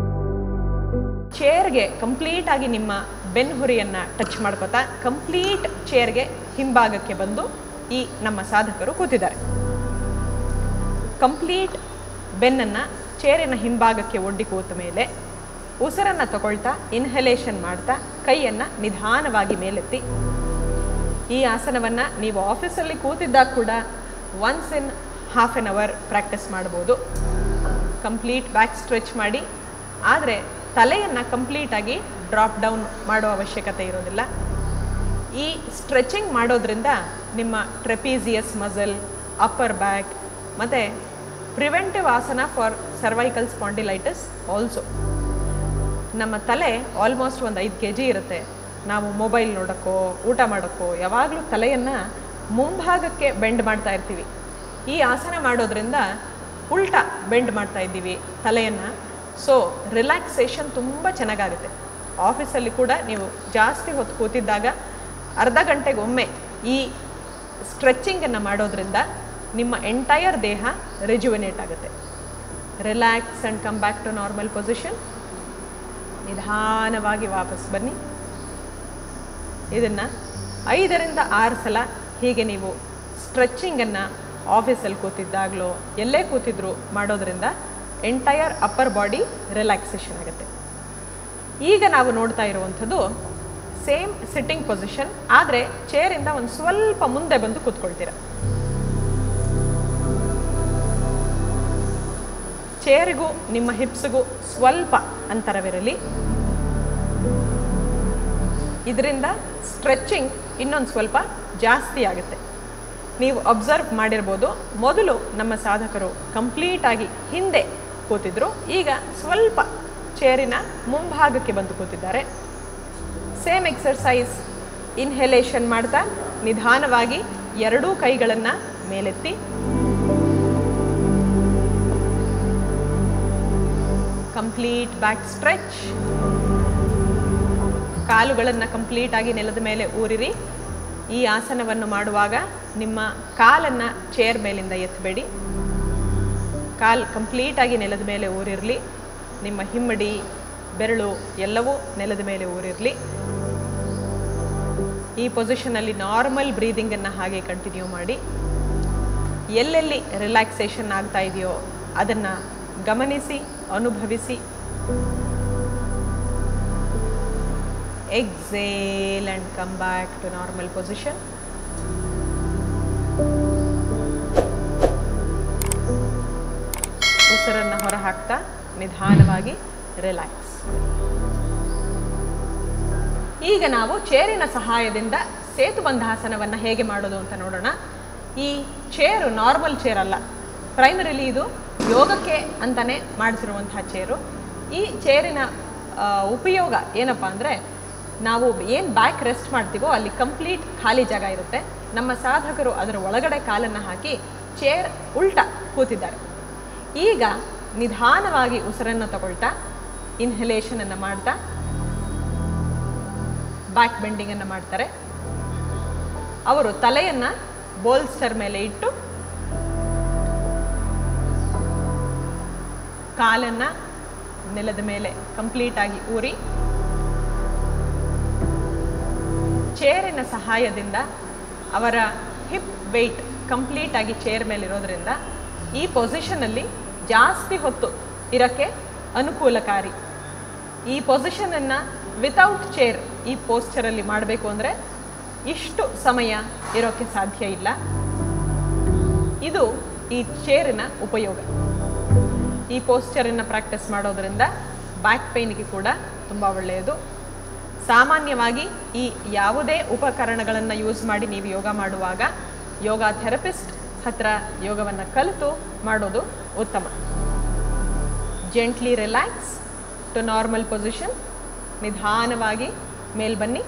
ಚೇರ್ಗೆ ಕಂಪ್ಲೀಟ್ ಆಗಿ ನಿಮ್ಮ ಬೆನ್ಹುರಿಯನ್ನು ಟಚ್ ಮಾಡ್ಕೋತಾ ಕಂಪ್ಲೀಟ್ ಚೇರ್ಗೆ ಹಿಂಭಾಗಕ್ಕೆ ಬಂದು ಈ ನಮ್ಮ ಸಾಧಕರು ಕೂತಿದ್ದಾರೆ. ಕಂಪ್ಲೀಟ್ ಬೆನ್ನನ್ನು ಚೇರಿನ ಹಿಂಭಾಗಕ್ಕೆ ಒಡ್ಡಿ ಕೂತ ಮೇಲೆ ಉಸಿರನ್ನು ತಗೊಳ್ತಾ ಇನ್ಹಲೇಷನ್ ಮಾಡ್ತಾ ಕೈಯನ್ನು ನಿಧಾನವಾಗಿ ಮೇಲೆತ್ತಿ. ಈ ಆಸನವನ್ನು ನೀವು ಆಫೀಸಲ್ಲಿ ಕೂತಿದ್ದಾಗ ಕೂಡ once in half an hour practice ಮಾಡ್ಬೋದು. ಕಂಪ್ಲೀಟ್ ಬ್ಯಾಕ್ ಸ್ಟ್ರೆಚ್ ಮಾಡಿ, ಆದರೆ ತಲೆಯನ್ನು ಕಂಪ್ಲೀಟಾಗಿ ಡ್ರಾಪ್ ಡೌನ್ ಮಾಡೋ ಅವಶ್ಯಕತೆ ಇರೋದಿಲ್ಲ. ಈ ಸ್ಟ್ರೆಚಿಂಗ್ ಮಾಡೋದ್ರಿಂದ ನಿಮ್ಮ ಟ್ರೆಪೀಸಿಯಸ್ ಮಸಲ್, ಅಪ್ಪರ್ ಬ್ಯಾಕ್ ಮತ್ತು ಪ್ರಿವೆಂಟಿವ್ ಆಸನ ಫಾರ್ ಸರ್ವೈಕಲ್ ಸ್ಪಾಂಡಿಲೈಟಿಸ್ ಆಲ್ಸೋ. ನಮ್ಮ ತಲೆ ಆಲ್ಮೋಸ್ಟ್ ಒಂದು ಐದು ಕೆ ಜಿ ಇರುತ್ತೆ. ನಾವು ಮೊಬೈಲ್ ನೋಡೋಕ್ಕೋ ಊಟ ಮಾಡೋಕ್ಕೋ ಯಾವಾಗಲೂ ತಲೆಯನ್ನು ಮುಂಭಾಗಕ್ಕೆ ಬೆಂಡ್ ಮಾಡ್ತಾ ಇರ್ತೀವಿ. ಈ ಆಸನ ಮಾಡೋದ್ರಿಂದ ಉಲ್ಟಾ ಬೆಂಡ್ ಮಾಡ್ತಾ ಇದ್ದೀವಿ ತಲೆಯನ್ನು. ಸೊ ರಿಲ್ಯಾಕ್ಸೇಷನ್ ತುಂಬ ಚೆನ್ನಾಗಾಗುತ್ತೆ. ಆಫೀಸಲ್ಲಿ ಕೂಡ ನೀವು ಜಾಸ್ತಿ ಹೊತ್ತು ಕೂತಿದ್ದಾಗ ಅರ್ಧ ಗಂಟೆಗೊಮ್ಮೆ ಈ ಸ್ಟ್ರೆಚಿಂಗನ್ನು ಮಾಡೋದ್ರಿಂದ ನಿಮ್ಮ ಎಂಟೈರ್ ದೇಹ ರಿಜುವಿನೇಟ್ ಆಗುತ್ತೆ. Relax and come back to normal position. ನಿಧಾನವಾಗಿ ವಾಪಸ್ ಬನ್ನಿ. ಇದನ್ನು ಐದರಿಂದ ಆರು ಸಲ ಹೀಗೆ ನೀವು ಸ್ಟ್ರೆಚಿಂಗನ್ನು ಆಫೀಸಲ್ಲಿ ಕೂತಿದ್ದಾಗಲೋ ಎಲ್ಲೇ ಕೂತಿದ್ರು ಮಾಡೋದ್ರಿಂದ ಎಂಟೈರ್ ಅಪ್ಪರ್ ಬಾಡಿ ರಿಲ್ಯಾಕ್ಸೇಷನ್ ಆಗುತ್ತೆ. ಈಗ ನಾವು ನೋಡ್ತಾ ಇರುವಂಥದ್ದು ಸೇಮ್ ಸಿಟ್ಟಿಂಗ್ ಪೊಸಿಷನ್, ಆದರೆ ಚೇರಿಂದ ಒಂದು ಸ್ವಲ್ಪ ಮುಂದೆ ಬಂದು ಕೂತ್ಕೊಳ್ತೀರ. ಚೇರಿಗೂ ನಿಮ್ಮ ಹಿಪ್ಸ್ಗೂ ಸ್ವಲ್ಪ ಅಂತರವಿರಲಿ. ಇದರಿಂದ ಸ್ಟ್ರೆಚಿಂಗ್ ಇನ್ನೊಂದು ಸ್ವಲ್ಪ ಜಾಸ್ತಿ ಆಗುತ್ತೆ. ನೀವು ಅಬ್ಸರ್ವ್ ಮಾಡಿರ್ಬೋದು, ಮೊದಲು ನಮ್ಮ ಸಾಧಕರು ಕಂಪ್ಲೀಟಾಗಿ ಹಿಂದೆ ಕೂತಿದ್ರು, ಈಗ ಸ್ವಲ್ಪ ಚೇರಿನ ಮುಂಭಾಗಕ್ಕೆ ಬಂದು ಕೂತಿದ್ದಾರೆ. Same exercise. ಇನ್ಹಲೇಷನ್ ಮಾಡ್ತಾ ನಿಧಾನವಾಗಿ ಎರಡೂ ಕೈಗಳನ್ನು ಮೇಲೆತ್ತಿ, ಕಂಪ್ಲೀಟ್ ಬ್ಯಾಕ್ ಸ್ಟ್ರೆಚ್. ಕಾಲುಗಳನ್ನು ಕಂಪ್ಲೀಟಾಗಿ ನೆಲದ ಮೇಲೆ ಊರಿರಿ. ಈ ಆಸನವನ್ನು ಮಾಡುವಾಗ ನಿಮ್ಮ ಕಾಲನ್ನು ಚೇರ್ ಮೇಲಿಂದ ಎತ್ತಬೇಡಿ. ಕಾಲು ಕಂಪ್ಲೀಟಾಗಿ ನೆಲದ ಮೇಲೆ ಊರಿರಲಿ. ನಿಮ್ಮ ಹಿಮ್ಮಡಿ, ಬೆರಳು ಎಲ್ಲವೂ ನೆಲದ ಮೇಲೆ ಊರಿರಲಿ. ಈ ಪೊಸಿಷನಲ್ಲಿ ನಾರ್ಮಲ್ ಬ್ರೀದಿಂಗನ್ನು ಹಾಗೆ ಕಂಟಿನ್ಯೂ ಮಾಡಿ. ಎಲ್ಲೆಲ್ಲಿ ರಿಲ್ಯಾಕ್ಸೇಷನ್ ಆಗ್ತಾ ಇದೆಯೋ ಅದನ್ನು ಗಮನಿಸಿ, ಅನುಭವಿಸಿ. Exhale and come back to normal position. ಉಸಿರನ್ನು ಹೊರ ಹಾಕ್ತಾ ನಿಧಾನವಾಗಿ ರಿಲ್ಯಾಕ್ಸ್. ಈಗ ನಾವು ಚೇರಿನ ಸಹಾಯದಿಂದ ಸೇತುಬಂಧಾಸನವನ್ನು ಹೇಗೆ ಮಾಡೋದು ಅಂತ ನೋಡೋಣ. ಈ ಚೇರು ನಾರ್ಮಲ್ ಚೇರ್ ಅಲ್ಲ, ಪ್ರೈಮರಿಲಿ ಇದು ಯೋಗಕ್ಕೆ ಅಂತಲೇ ಮಾಡಿಸಿರುವಂತಹ ಚೇರು. ಈ ಚೇರಿನ ಉಪಯೋಗ ಏನಪ್ಪ ಅಂದರೆ, ನಾವು ಏನು ಬ್ಯಾಕ್ ರೆಸ್ಟ್ ಮಾಡ್ತೀವೋ ಅಲ್ಲಿ ಕಂಪ್ಲೀಟ್ ಖಾಲಿ ಜಾಗ ಇರುತ್ತೆ. ನಮ್ಮ ಸಾಧಕರು ಅದರ ಒಳಗಡೆ ಕಾಲನ್ನು ಹಾಕಿ ಚೇರ್ ಉಲ್ಟಾ ಕೂತಿದ್ದಾರೆ. ಈಗ ನಿಧಾನವಾಗಿ ಉಸಿರನ್ನು ತಗೊಳ್ತಾ ಇನ್ಹಲೇಷನನ್ನು ಮಾಡ್ತಾ ಬ್ಯಾಕ್ ಬೆಂಡಿಂಗನ್ನು ಮಾಡ್ತಾರೆ. ಅವರು ತಲೆಯನ್ನು ಬೋಲ್ಸ್ಟರ್ ಮೇಲೆ ಇಟ್ಟು ಕಾಲನ್ನು ನೆಲದ ಮೇಲೆ ಕಂಪ್ಲೀಟಾಗಿ ಊರಿ ಚೇರಿನ ಸಹಾಯದಿಂದ ಅವರ ಹಿಪ್ ವೆಯ್ಟ್ ಕಂಪ್ಲೀಟಾಗಿ ಚೇರ್ ಮೇಲೆ ಇರೋದ್ರಿಂದ ಈ ಪೊಸಿಷನಲ್ಲಿ ಜಾಸ್ತಿ ಹೊತ್ತು ಇರೋಕ್ಕೆ ಅನುಕೂಲಕಾರಿ. ಈ ಪೊಸಿಷನನ್ನು ವಿತೌಟ್ ಚೇರ್ ಈ ಪೋಸ್ಚರಲ್ಲಿ ಮಾಡಬೇಕು ಅಂದರೆ ಇಷ್ಟು ಸಮಯ ಇರೋಕ್ಕೆ ಸಾಧ್ಯ ಇಲ್ಲ. ಇದು ಈ ಚೇರಿನ ಉಪಯೋಗ. ಈ ಪೋಸ್ಚರನ್ನು ಪ್ರಾಕ್ಟೀಸ್ ಮಾಡೋದ್ರಿಂದ ಬ್ಯಾಕ್ ಪೇಯ್ನಿಗೆ ಕೂಡ ತುಂಬ ಒಳ್ಳೆಯದು. ಸಾಮಾನ್ಯವಾಗಿ ಈ ಯಾವುದೇ ಉಪಕರಣಗಳನ್ನು ಯೂಸ್ ಮಾಡಿ ನೀವು ಯೋಗ ಮಾಡುವಾಗ ಯೋಗ ಥೆರಪಿಸ್ಟ್ ಹತ್ರ ಯೋಗವನ್ನು ಕಲಿತು ಮಾಡೋದು ಉತ್ತಮ. Gently relax to normal position. ನಿಧಾನವಾಗಿ ಮೇಲ್ ಬನ್ನಿ.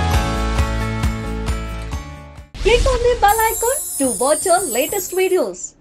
Click on the bell icon to watch our latest videos.